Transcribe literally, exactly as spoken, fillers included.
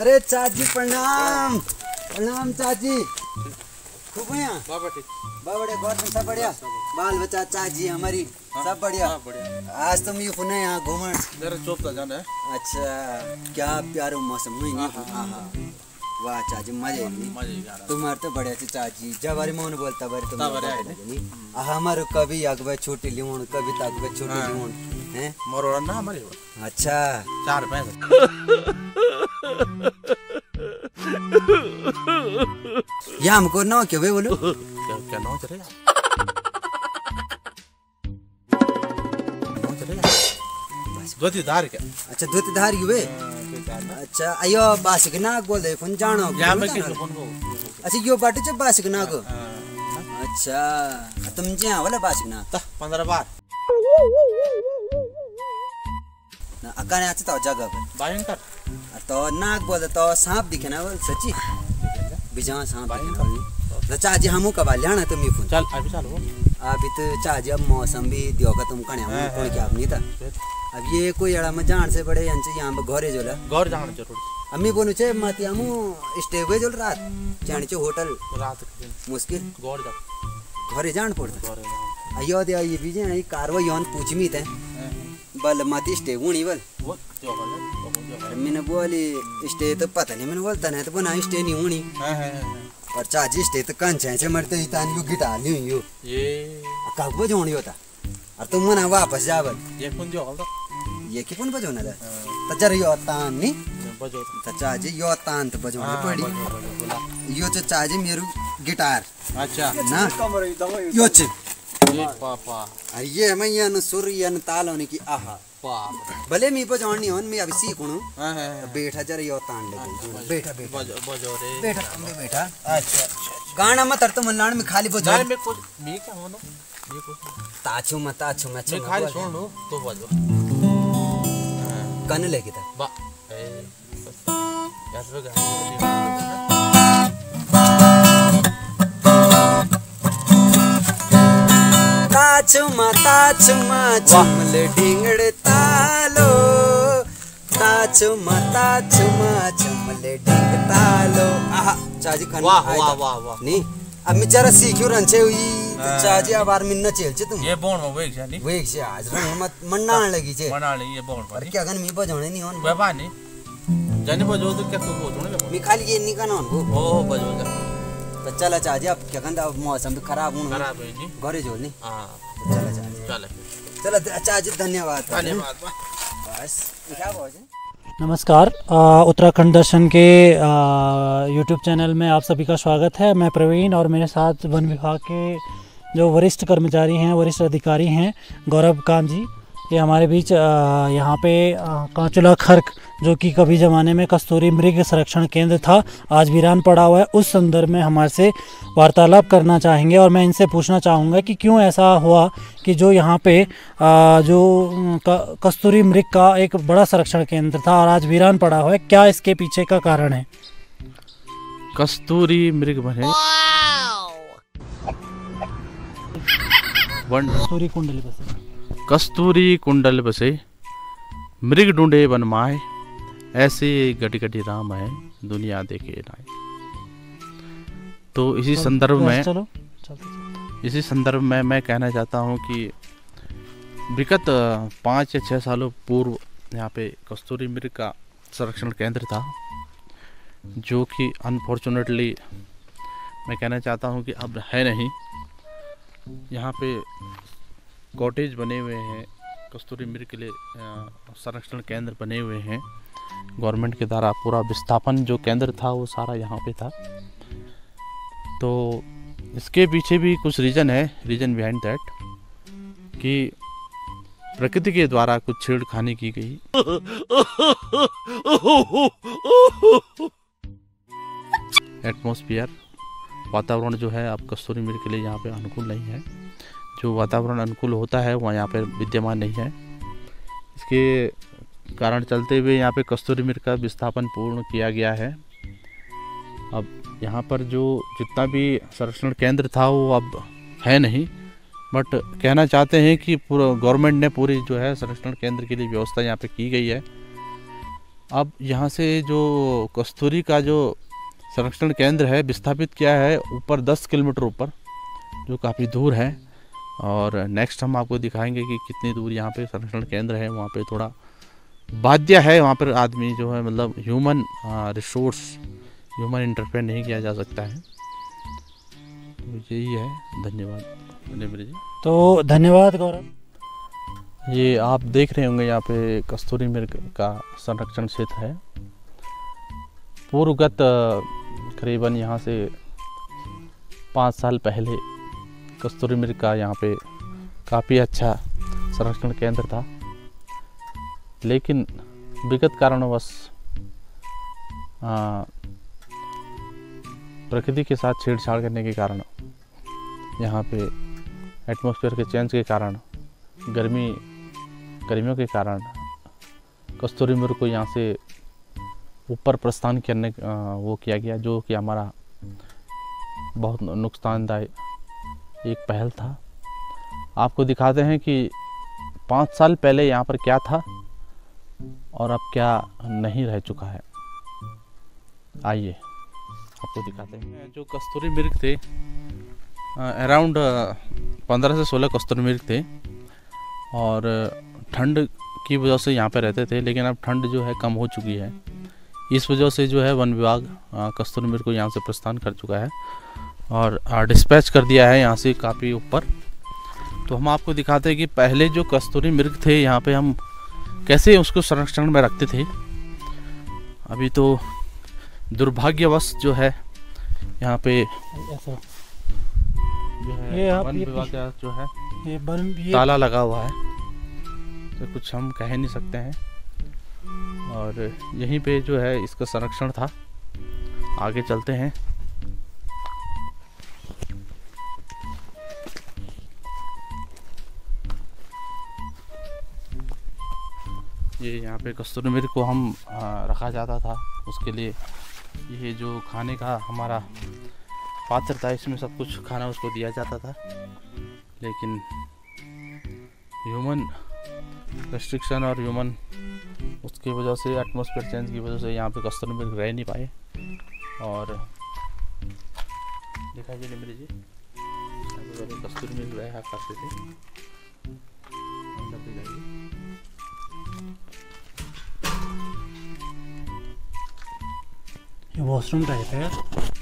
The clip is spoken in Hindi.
अरे चाची प्रणाम प्रणाम चाची। खूब बढ़िया बाबा ठीक बाबा गौर में सब बढ़िया बाल बच्चा चाची हमारी सब बढ़िया। हाँ, बढ़िया। आज तुम ये पुनः यहाँ घूमन मेरा चौक था जाना है। अच्छा क्या प्यारो मौसम हुई नहीं। हाँ हाँ वाह चाची मजे मजे तुम्हारे तो बढ़िया से चाची जब बारी मोन बोलता बारी तुम बारी हमारे कभी अगवे छोटी लियोन कभी तक छोटी लियोन हैं मोर ना हमारे अच्छा चार पैसे या हमको ना क्यों वे बोलो क्या क्या नौ चलेगा नौ चलेगा धोती धार क्या अच्छा धोती धार की वे अच्छा अयो बासिक नाग बोल दे फोन जानो यहाँ में किस फोन को अच्छा यो बाटू च बासिक नाग अच्छा तुम जे वाला बासिक नाग ता पंद्रह बार ना अकाने आते तो जगह पे भयंकर तो नाग बोल तो सांप दिखे ना बोल सच्ची बिजा सांप दिखे ना चाची हमू कबा लेना तुम ये फोन चल अभी चलो अभी तो चाची अब मौसम भी दियोगा तुम कने हम कोई क्या नहीं था अब ये कोई एड़ा में जान से बड़े यांचे यहाँ पे घरे जोला घर जाना जरूर अम्मी बोलू छे मत हमू स्टे हुए जोल रात जाने छे होटल रात मुश्किल घर जा घरे जान पड़ता घर अयो दे ये भी जे कारवा योन पूछमी थे बल मत स्टे हुनी बल वो जो कर मैंने बोली स्टे तो पता नहीं मैंने बोलता नहीं तो बना स्टे नहीं हुनी और चाची स्टे तो कंच है मरते इतान यू गिटार नहीं यू ये कब बजोनी होता और तुम मना वापस जावल ये कौन जो कर ये कि कौन बजोना था तो जर यो तान नहीं बजो तो चाची यो तान तो बजोना पड़ी यो तो चाची मेरू गिटार अच्छा ना यो च ये पापा अरे ये मैं यन सुर यन ताल होने की आहा पाप भले मी बजानी होन मैं अभी सीखूं हां हां बैठा जरा यो तान ले बैठा बैठा बजो बजो रे बैठा तुम भी बैठा अच्छा गाना मत तो मल्लान में खाली बजा मैं कुछ मैं क्या होनो ये कुछ ताछु मत ताछु मैं मैं खाली सुन लो तो बजो कन लेके था बा ए यार वो गाना ताचुमा ताचुमा झुमले ढिंगड़े तालो ताचुमा ताचुमा झुमले ढिंग तालो आहा चाची खान वाह वाह वाह वाह नहीं अब मैं जरा सीखियो रंचे हुई तो चाची अब बार मिन्ना चेलचे तुम ये बोन में वेग जानी वेग से आज रंग मत मनना लगी छे बना ले ये बोन पर पर क्या गन मी बजाने नहीं होन बाबा नहीं जाने बजो तो क्या तू बजो ना मी खाली ये नहीं करना होन ओ बजो जा तो चला चाची अब क्या गंदा मौसम भी खराब होन खराब है जी घरे जोल नहीं हां चला चाची चल चला चाची धन्यवाद धन्यवाद बस क्या बोल नमस्कार उत्तराखंड दर्शन के यूट्यूब चैनल में आप सभी का स्वागत है। मैं प्रवीण और मेरे साथ वन विभाग के जो वरिष्ठ कर्मचारी हैं वरिष्ठ अधिकारी हैं गौरव कांत जी ये हमारे बीच आ, यहाँ पे कांचुला खर्क जो कि कभी ज़माने में कस्तूरी मृग संरक्षण केंद्र था आज वीरान पड़ा हुआ है उस संदर्भ में हमारे से वार्तालाप करना चाहेंगे और मैं इनसे पूछना चाहूँगा कि क्यों ऐसा हुआ कि जो यहाँ पे आ, जो क, कस्तूरी मृग का एक बड़ा संरक्षण केंद्र था और आज वीरान पड़ा हुआ है क्या इसके पीछे का कारण है। कस्तूरी मृग बने कस्तूरी कुंडली बसे कस्तूरी कुंडल बसे मृग ढूंढे बन माए ऐसे गटी गटी राम है दुनिया देखे नाए। तो इसी संदर्भ में चलो, इसी संदर्भ में मैं कहना चाहता हूँ कि विगत पाँच या छः सालों पूर्व यहाँ पे कस्तूरी मृग का संरक्षण केंद्र था जो कि अनफॉर्चुनेटली मैं कहना चाहता हूँ कि अब है नहीं। यहाँ पे कॉटेज बने हुए हैं कस्तूरी मृग के लिए संरक्षण केंद्र बने हुए हैं गवर्नमेंट के द्वारा पूरा विस्थापन जो केंद्र था वो सारा यहाँ पे था। तो इसके पीछे भी कुछ रीज़न है रीज़न बिहाइंड दैट कि प्रकृति के द्वारा कुछ छेड़खानी की गई। एटमॉस्फेयर वातावरण जो है अब कस्तूरी मृग के लिए यहाँ पे अनुकूल नहीं है। जो वातावरण अनुकूल होता है वह यहाँ पे विद्यमान नहीं है। इसके कारण चलते हुए यहाँ पे कस्तूरी मृग का विस्थापन पूर्ण किया गया है। अब यहाँ पर जो जितना भी संरक्षण केंद्र था वो अब है नहीं, बट कहना चाहते हैं कि पूरा गवर्नमेंट ने पूरी जो है संरक्षण केंद्र के लिए व्यवस्था यहाँ पे की गई है। अब यहाँ से जो कस्तूरी का जो संरक्षण केंद्र है विस्थापित किया है ऊपर दस किलोमीटर ऊपर, जो काफ़ी दूर है। और नेक्स्ट हम आपको दिखाएंगे कि कितनी दूर यहाँ पे संरक्षण केंद्र है। वहाँ पे थोड़ा बाध्य है, वहाँ पर आदमी जो है मतलब ह्यूमन रिसोर्स ह्यूमन इंटरफेयर नहीं किया जा सकता है। तो यही है। धन्यवाद निमृत जी। तो धन्यवाद गौरव। ये आप देख रहे होंगे यहाँ पे कस्तूरी मृग का संरक्षण क्षेत्र है। पूर्वगत करीबन यहाँ से पाँच साल पहले कस्तूरी मृग का यहाँ पे काफ़ी अच्छा संरक्षण केंद्र था, लेकिन विगत कारणवश प्रकृति के साथ छेड़छाड़ करने के कारण, यहाँ पे एटमॉस्फेयर के चेंज के कारण, गर्मी गर्मियों के कारण कस्तूरी मृग को यहाँ से ऊपर प्रस्थान करने वो किया गया, जो कि हमारा बहुत नुकसानदायक एक पहल था। आपको दिखाते हैं कि पाँच साल पहले यहाँ पर क्या था और अब क्या नहीं रह चुका है। आइए आपको दिखाते हैं। जो कस्तूरी मृग थे, अराउंड पंद्रह से सोलह कस्तूरी मृग थे और ठंड की वजह से यहाँ पे रहते थे, लेकिन अब ठंड जो है कम हो चुकी है। इस वजह से जो है वन विभाग कस्तूरी मृग को यहाँ से प्रस्थान कर चुका है और डिस्पैच कर दिया है यहाँ से काफ़ी ऊपर। तो हम आपको दिखाते हैं कि पहले जो कस्तूरी मृग थे यहाँ पे हम कैसे उसको संरक्षण में रखते थे। अभी तो दुर्भाग्यवश जो है यहाँ पे ऐसा जो है ये आप वन ये विभाग का जो है ये बन ये ताला लगा हुआ है, तो कुछ हम कह नहीं सकते हैं। और यहीं पे जो है इसका संरक्षण था। आगे चलते हैं। ये यहाँ पे कस्तूरी मृग को हम आ, रखा जाता था, उसके लिए ये जो खाने का हमारा पात्र था, इसमें सब कुछ खाना उसको दिया जाता था। लेकिन ह्यूमन रेस्ट्रिक्शन और ह्यूमन उसकी वजह से, एटमॉस्फेयर चेंज की वजह से यहाँ पे कस्तूरी मृग रह नहीं पाए। और दिखाइए निमृत जी, यहाँ पे कस्तूरी मृग रहा करते थे। अंदर दिखाइए। ये वॉशरूम टाइप है।